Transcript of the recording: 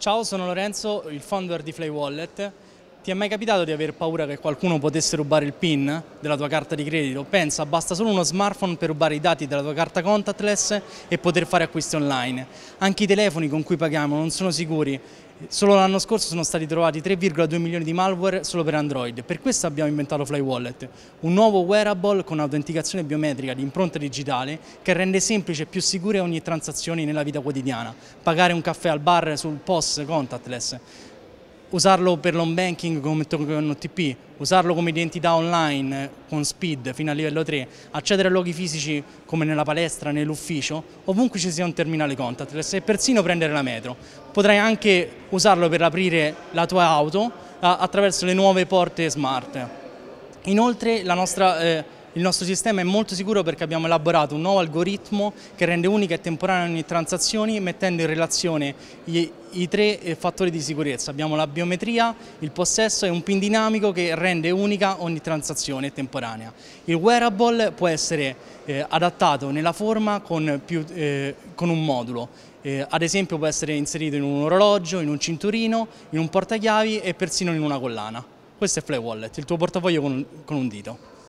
Ciao, sono Lorenzo, il founder di FlyWallet. Ti è mai capitato di aver paura che qualcuno potesse rubare il PIN della tua carta di credito? Pensa, basta solo uno smartphone per rubare i dati della tua carta contactless e poter fare acquisti online. Anche i telefoni con cui paghiamo non sono sicuri. Solo l'anno scorso sono stati trovati 3,2 milioni di malware solo per Android. Per questo abbiamo inventato FlyWallet, un nuovo wearable con autenticazione biometrica di impronta digitale che rende semplice e più sicure ogni transazione nella vita quotidiana. Pagare un caffè al bar sul POS contactless, usarlo per l'home banking come token OTP, usarlo come identità online con SPID fino a livello 3, accedere a luoghi fisici come nella palestra, nell'ufficio, ovunque ci sia un terminale contactless e persino prendere la metro. Potrai anche usarlo per aprire la tua auto attraverso le nuove porte smart. Inoltre il nostro sistema è molto sicuro perché abbiamo elaborato un nuovo algoritmo che rende unica e temporanea ogni transazione, mettendo in relazione i tre fattori di sicurezza. Abbiamo la biometria, il possesso e un PIN dinamico che rende unica ogni transazione temporanea. Il wearable può essere adattato nella forma con un modulo. Ad esempio può essere inserito in un orologio, in un cinturino, in un portachiavi e persino in una collana. Questo è FlyWallet, il tuo portafoglio con un dito.